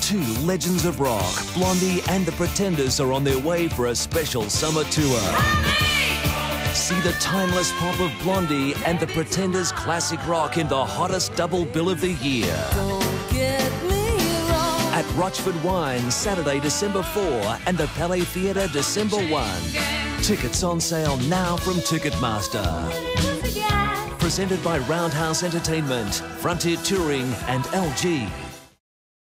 Two legends of rock, Blondie and the Pretenders, are on their way for a special summer tour. See the timeless pop of Blondie and the Pretenders' classic rock in the hottest double bill of the year. At Rochford Wine, Saturday, December 4, and the Palais Theatre, December 1. Tickets on sale now from Ticketmaster. Presented by Roundhouse Entertainment, Frontier Touring and LG.